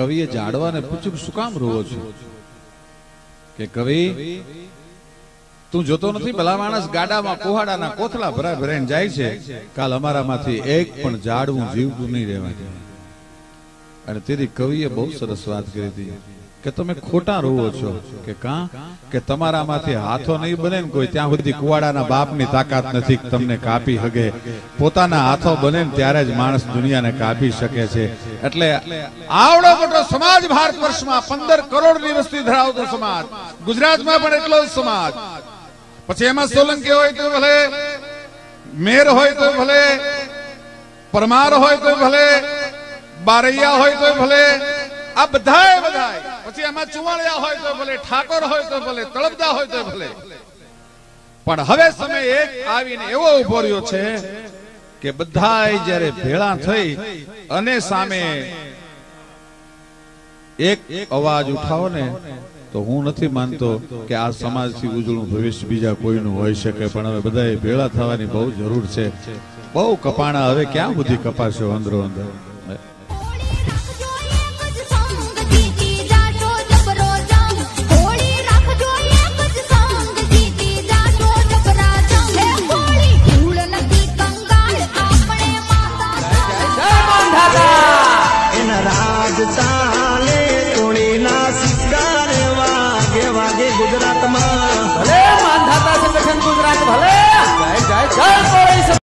કવિએ જાડવાને પૂછ્યું શું કામ રોવો છો? કે કવિ તું જોતો નથી ભલા માણસ ગાડામાં કોહાડાના કોથળા ભરાય ભરાઈને જાય છે, કાલ અમારામાંથી એક પણ ઝાડવું જીવતું નહીં રહેવા. અને તેથી કવિએ બહુ સરસ વાત કરી હતી કે તમે ખોટા રોવો છો. કે કાં કે તમારામાંથી હાથો નહીં બને ને કોઈ ત્યાં સુધી કુવાડાના બાપની તાકાત નથી તમને કાપી શકે. પોતાના હાથો બને ને ત્યારે જ માણસ દુનિયાને કાપી શકે છે. એટલે આવડો મોટો સમાજ ભારત વર્ષમાં 15 કરોડની વસ્તી ધરાવતો સમાજ, ગુજરાતમાં પણ એટલો જ સમાજ. પછી એમાં સોલંકી હોય તો ભલે, મેર હોય તો ભલે, પરમાર હોય તો ભલે, બારૈયા હોય તો ભલે, આ બધાય પછી એમાં ચુવાણિયા હોય તો ભલે, ઠાકોર હોય તો ભલે, તળપદા હોય તો ભલે. પણ હવે સમય એક આવીને એવો ઉભો રહ્યો છે કે બધાય જ્યારે ભેળા થઈ અને સામે એક અવાજ ઉઠાવો ને, તો હું નથી માનતો કે આ સમાજથી ઉજળું ભવિષ્ય બીજા કોઈનું હોઈ શકે. પણ હવે બધાએ ભેળા થવાની બહુ જરૂર છે. બહુ કપાણા, હવે ક્યાં સુધી કપાશો અંદરો અંદર. ગુજરાતમાં ભલે માનધાતા સંગઠન ગુજરાત ભલે જય જય જય.